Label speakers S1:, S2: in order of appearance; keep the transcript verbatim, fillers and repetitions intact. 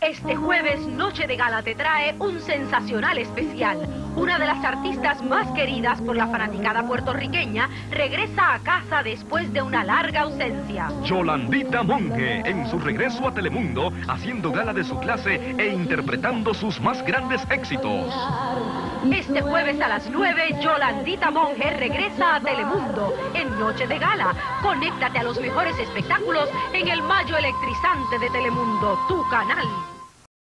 S1: Este jueves, Noche de Gala te trae un sensacional especial. Una de las artistas más queridas por la fanaticada puertorriqueña regresa a casa después de una larga ausencia.
S2: Yolandita Monge, en su regreso a Telemundo, haciendo gala de su clase e interpretando sus más grandes éxitos.
S1: Este jueves a las nueve, Yolandita Monge regresa a Telemundo en Noche de Gala. Conéctate a los mejores espectáculos en el mayo electrizante de Telemundo, tu canal.